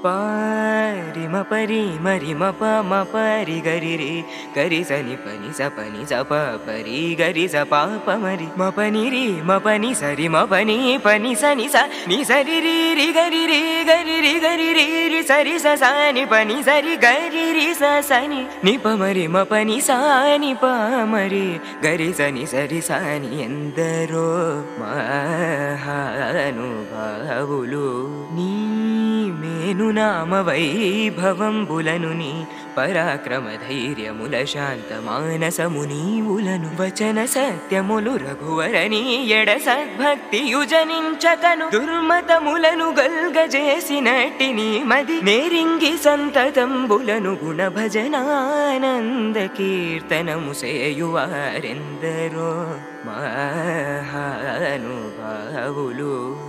పారి మపరి మరి మప మపరి గరి రి గరి సని పని స ప పరి గరి స పాప మరి మపని రి మపని సరి మపని పని సని స ని సరి రి రి గరి రి గరి రి గరి రి రి సరి స సని పని సరి గరి రి స సని ని ప మరి మపని స ని ప మరి గరి సని సరి సని ఎందరో మహానుభావులు నీ మేను నామ వైభవంబులను నీ పరాక్రమ ధైర్యముల శాంత మానసమునీవులను వచన సత్యములు రఘువరని ఎడ సద్భక్తి యుజనించకను దుర్మతములను గల్గజేసినట్టి నీ మది నేరింగి సంతతంబులను గుణ భజనానంద కీర్తనము సేయువారెందరో మహానుభావులు